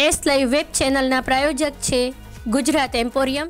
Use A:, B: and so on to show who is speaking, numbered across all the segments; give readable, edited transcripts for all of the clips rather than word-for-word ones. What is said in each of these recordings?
A: S live web ચેનલના પ્રાયોજક છે Gujarat emporium.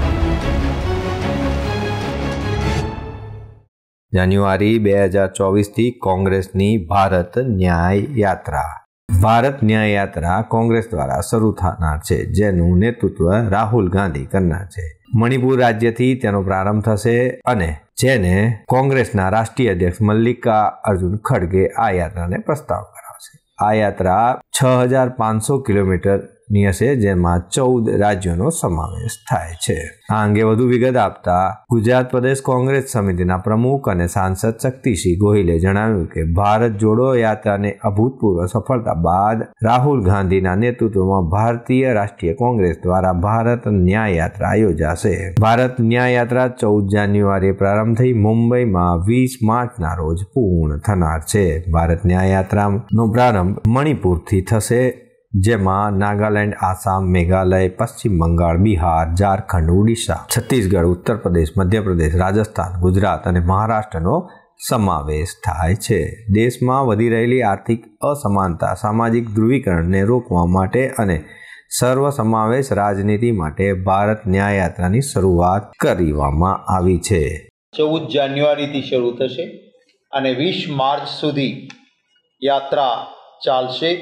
B: જાન્યુઆરી 2024 થી કોંગ્રેસની ભારત ન્યાય યાત્રા। ભારત ન્યાય યાત્રા કોંગ્રેસ દ્વારા શરૂ થનાર છે, જેનું નેતૃત્વ રાહુલ ગાંધી કરનાર છે। મણિપુર રાજ્યથી તેનો પ્રારંભ થશે અને જેને કોંગ્રેસના રાષ્ટ્રીય અધ્યક્ષ મલ્લિકાર્જુન ખડગે આ યાત્રાને પ્રસ્તાવ કરાવશે। આ યાત્રા 6500 કિલોમીટરની હશે, જેમાં 14 રાજ્યોનો સમાવેશ થાય છે। આ અંગે વધુ વિગત આપતા ગુજરાત પ્રદેશ કોંગ્રેસ સમિતિના પ્રમુખ અને સાંસદ શક્તિસિંહ ગોહિલે જણાવ્યું કે ભારત જોડો યાત્રાને અભૂતપૂર્વ સફળતા બાદ રાહુલ ગાંધીના નેતૃત્વમાં ભારતીય રાષ્ટ્રીય કોંગ્રેસ દ્વારા ભારત ન્યાય યાત્રા યોજાશે। ભારત ન્યાય યાત્રા 14 જાન્યુઆરીએ પ્રારંભ થઈ મુંબઈમાં 20 માર્ચના રોજ પૂર્ણ થનાર છે। ભારત ન્યાય યાત્રાનો પ્રારંભ મણિપુરથી થશે, જેમાં નાગાલેન્ડ, આસામ, મેઘાલય, પશ્ચિમ બંગાળ, બિહાર, ઝારખંડ, ઓડિશા, છત્તીસગઢ, ઉત્તર પ્રદેશ, મધ્યપ્રદેશ, રાજસ્થાન, ગુજરાત અને મહારાષ્ટ્રનો સમાવેશ થાય છે। દેશમાં વધી રહેલી આર્થિક અસમાનતા, સામાજિક ધ્રુવીકરણને રોકવા માટે અને સર્વસમાવેશ રાજનીતિ માટે ભારત ન્યાય યાત્રાની શરૂઆત કરવામાં આવી છે।
C: 14 જાન્યુઆરીથી શરૂ થશે અને 20 માર્ચ સુધી યાત્રા ચાલશે।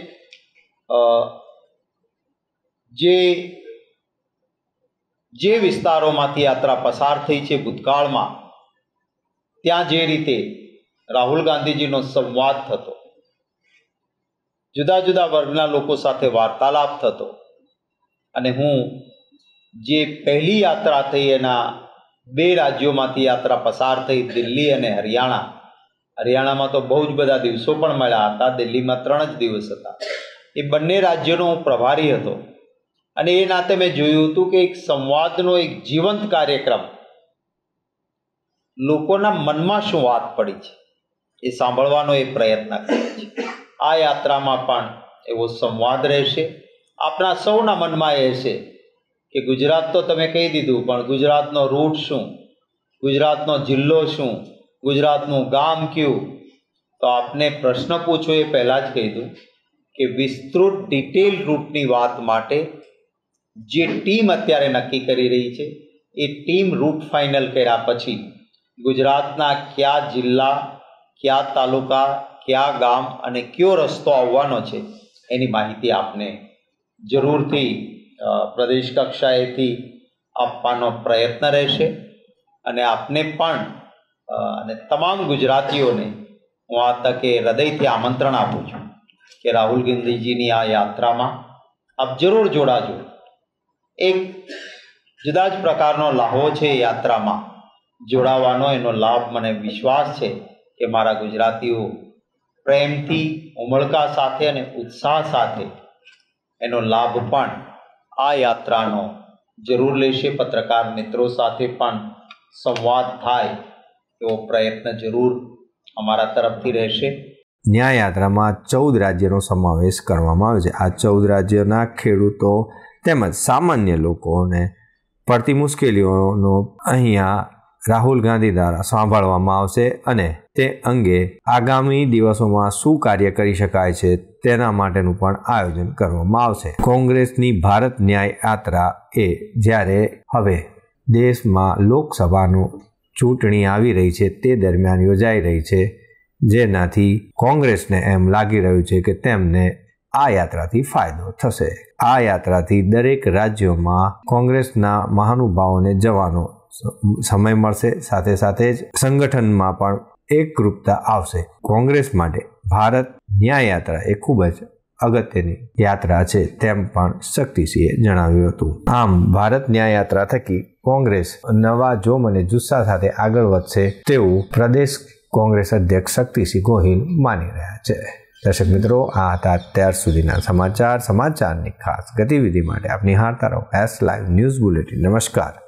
C: જે વિસ્તારોમાંથી યાત્રા પસાર થઈ છે ભૂતકાળમાં, ત્યાં જે રીતે રાહુલ ગાંધીજીનો સંવાદ થતો, જુદા જુદા વર્ગના લોકો સાથે વાર્તાલાપ થતો, અને હું જે પહેલી યાત્રા થઈ એના 2 રાજ્યોમાંથી યાત્રા પસાર થઈ, દિલ્હી અને હરિયાણામાં તો બહુ જ બધા દિવસો પણ મળ્યા હતા, દિલ્હીમાં 3 જ દિવસ હતા। એ બંને રાજ્યોનો હું પ્રભારી હતો અને એ નાતે મેં જોયું હતું કે એક સંવાદનો એક જીવંત કાર્યક્રમ, લોકોના મનમાં શું વાત પડી છે એ સાંભળવાનો એ પ્રયત્ન કરે છે। આ યાત્રામાં પણ એવો સંવાદ રહેશે। આપણા સૌના મનમાં એ હશે કે ગુજરાત તો તમે કહી દીધું, પણ ગુજરાતનો રૂટ શું, ગુજરાતનો જિલ્લો શું, ગુજરાતનું ગામ કયું? તો આપને પ્રશ્ન પૂછો એ પહેલાં જ કહી દઉં કે વિસ્તૃત ડિટેલ રૂટની વાત માટે જે ટીમ અત્યારે નક્કી કરી રહી છે, એ ટીમ રૂટ ફાઇનલ કર્યા પછી ગુજરાતના કયા જિલ્લા, કયા તાલુકા, કયા ગામ અને કયો રસ્તો આવવાનો છે એની માહિતી આપને જરૂરથી પ્રદેશ કક્ષાએથી આપવાનો પ્રયત્ન રહેશે। અને આપને પણ અને તમામ ગુજરાતીઓને હું આ તકે હૃદયથી આમંત્રણ આપું છું કે રાહુલ ગાંધીજીની આ યાત્રામાં આપ જરૂર જોડાજો। એક જુદા જ પ્રકારનો લાહો છે યાત્રામાં જોડાવાનો, એનો લાભ મને વિશ્વાસ છે કે મારા ગુજરાતીઓ પ્રેમથી, ઉમળકા સાથે અને ઉત્સાહ સાથે એનો લાભ પણ આ યાત્રાનો જરૂર લેશે। પત્રકાર મિત્રો સાથે પણ સંવાદ થાય એવો પ્રયત્ન જરૂર અમારા તરફથી રહેશે।
B: ન્યાય યાત્રામાં 14 રાજ્યોનો સમાવેશ કરવામાં આવ્યો છે। આ 14 રાજ્યોના ખેડૂતો તેમજ સામાન્ય લોકોને પડતી મુશ્કેલીઓનો અહીંયા રાહુલ ગાંધી દ્વારા સાંભળવામાં આવશે અને તે અંગે આગામી દિવસોમાં શું કાર્ય કરી શકાય છે તેના માટેનું પણ આયોજન કરવામાં આવશે। કોંગ્રેસની ભારત ન્યાય યાત્રા એ જ્યારે હવે દેશમાં લોકસભાનું ચૂંટણી આવી રહી છે તે દરમિયાન યોજાઈ રહી છે, જેનાથી કોંગ્રેસને એમ લાગી રહ્યું છે કે તેમને આ યાત્રાથી ફાયદો થશે। આ યાત્રાથી દરેક રાજ્યોમાં કોંગ્રેસના મહાનુભાવોને જવાનો સમય મળશે, સાથે સાથે જ સંગઠનમાં પણ એકરૂપતા આવશે। કોંગ્રેસ માટે ભારત ન્યાય યાત્રા એ ખૂબ જ અગત્યની યાત્રા છે, તેમ પણ શક્તિસિંહે જણાવ્યું હતું। આમ ભારત ન્યાય યાત્રા થકી કોંગ્રેસ નવા જોમ અને જુસ્સા સાથે આગળ વધશે તેવું પ્રદેશ કોંગ્રેસ અધ્યક્ષ શક્તિસિંહ ગોહિલ માની રહ્યા છે। દર્શક મિત્રો, આ હતા અત્યાર સુધીના સમાચારની ખાસ ગતિવિધિ માટે આપ નિહાળતા રહો એસ લાઈવ ન્યૂઝ બુલેટિન। નમસ્કાર।